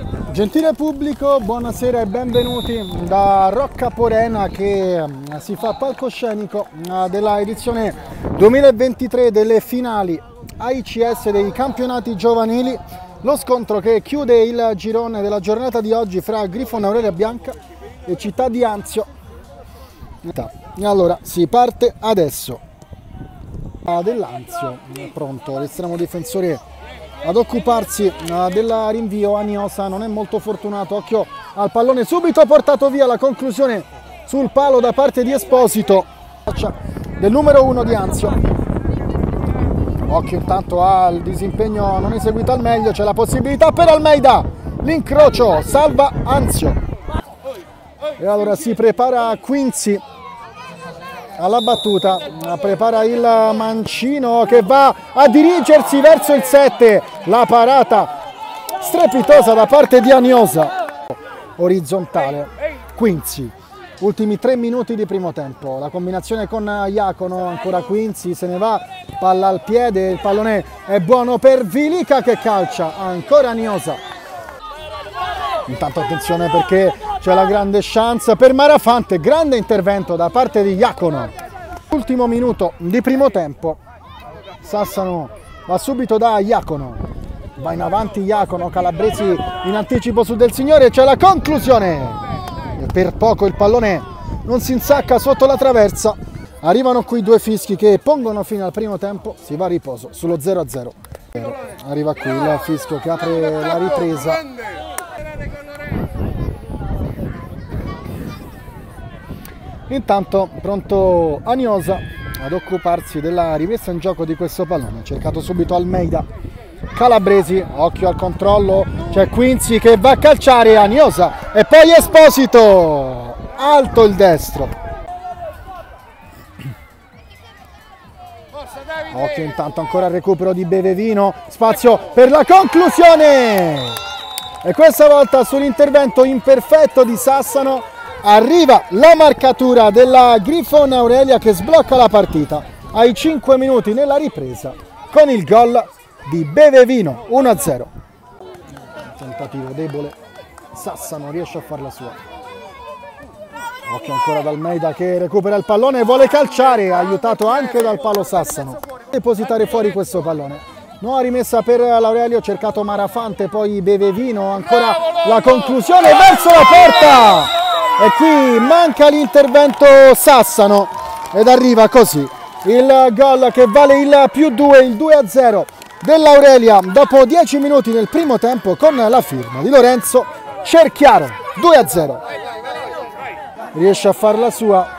Gentile pubblico, buonasera e benvenuti da Rocca Porena che si fa palcoscenico della edizione 2023 delle finali AICS dei campionati giovanili. Lo scontro che chiude il girone della giornata di oggi fra Grifone Aurelia Bianca e Città di Anzio. E allora si parte adesso. Dell'Anzio, pronto l'estremo difensore ad occuparsi del rinvio. Aniosa non è molto fortunato, occhio al pallone subito portato via, la conclusione sul palo da parte di Esposito del numero 1 di Anzio. Occhio intanto al disimpegno non eseguito al meglio, c'è la possibilità per Almeida, l'incrocio salva Anzio e allora si prepara Quincy alla battuta, prepara il mancino che va a dirigersi verso il 7, la parata strepitosa da parte di Aniosa, orizzontale. Quincy, ultimi 3 minuti di primo tempo, la combinazione con Iacono, ancora Quincy, se ne va, palla al piede, il pallone è buono per Vilica che calcia, ancora Aniosa. Intanto attenzione perché c'è la grande chance per Marafante, grande intervento da parte di Iacono. Ultimo minuto di primo tempo, Sassano va subito da Iacono, va in avanti Iacono, Calabresi in anticipo su Del Signore, c'è la conclusione. E per poco il pallone non si insacca sotto la traversa. Arrivano qui 2 fischi che pongono fine al primo tempo, si va a riposo sullo 0-0. Arriva qui il fischio che apre la ripresa. Intanto pronto Aniosa ad occuparsi della rimessa in gioco di questo pallone, cercato subito Almeida, Calabresi, occhio al controllo, c'è Quincy che va a calciare, Aniosa e poi Esposito, alto il destro. Occhio intanto ancora il recupero di Bevevino, spazio per la conclusione e questa volta sull'intervento imperfetto di Sassano arriva la marcatura della Grifone Aurelia che sblocca la partita ai 5 minuti nella ripresa con il gol di Bevevino, 1-0. Tentativo debole, Sassano riesce a farla sua. Occhio ancora ad Almeida che recupera il pallone e vuole calciare, aiutato anche dal palo Sassano. Depositare fuori questo pallone. Nuova rimessa per l'Aurelio, cercato Marafante, poi Bevevino, ancora la conclusione verso la porta! E qui manca l'intervento Sassano ed arriva così il gol che vale il +2, il 2-0 dell'Aurelia dopo 10 minuti nel primo tempo con la firma di Lorenzo Cerchiaro, 2-0. Riesce a farla sua.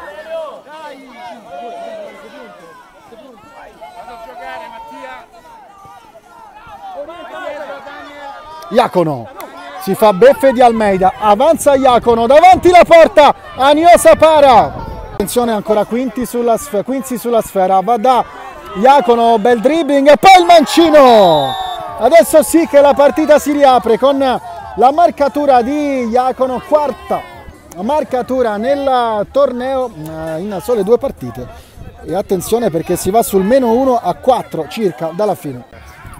Iacono si fa beffe di Almeida, avanza Iacono, davanti la porta, Aniosa para. Attenzione ancora Quincy sulla sfera, va da Iacono, bel dribbling e poi il mancino. Adesso sì che la partita si riapre con la marcatura di Iacono, quarta marcatura nel torneo in sole 2 partite. E attenzione perché si va sul -1-4 circa dalla fine.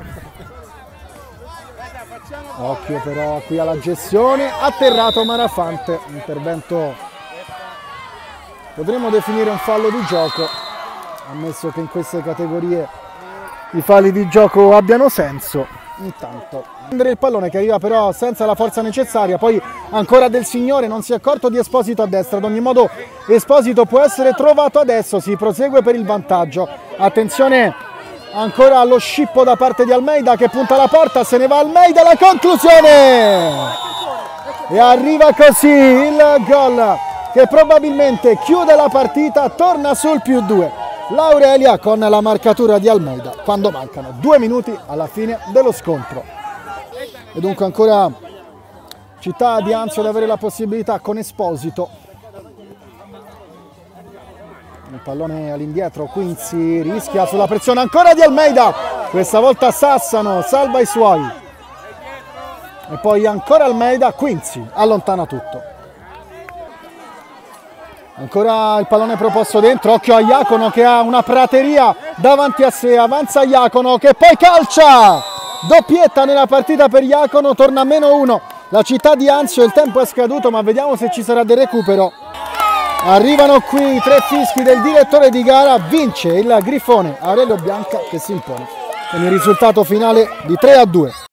Occhio però qui alla gestione, atterrato Marafante, intervento potremmo definire un fallo di gioco, ammesso che in queste categorie i falli di gioco abbiano senso. Intanto prendere il pallone che arriva però senza la forza necessaria, poi ancora Del Signore, non si è accorto di Esposito a destra, ad ogni modo Esposito può essere trovato adesso, si prosegue per il vantaggio. Attenzione ancora allo scippo da parte di Almeida che punta alla porta, se ne va Almeida, la conclusione e arriva così il gol che probabilmente chiude la partita, torna sul +2 l'Aurelia con la marcatura di Almeida quando mancano 2 minuti alla fine dello scontro. E dunque ancora Città di Anzio ad avere la possibilità con Esposito. Il pallone all'indietro, Quincy rischia sulla pressione ancora di Almeida, questa volta Sassano salva i suoi e poi ancora Almeida, Quincy allontana tutto. Ancora il pallone proposto dentro, occhio a Iacono che ha una prateria davanti a sé, avanza Iacono che poi calcia, doppietta nella partita per Iacono, torna a -1 la città di Anzio. Il tempo è scaduto, ma vediamo se ci sarà del recupero. Arrivano qui i 3 fischi del direttore di gara, vince il Grifone Aurelio Bianca che si impone con il risultato finale di 3-2.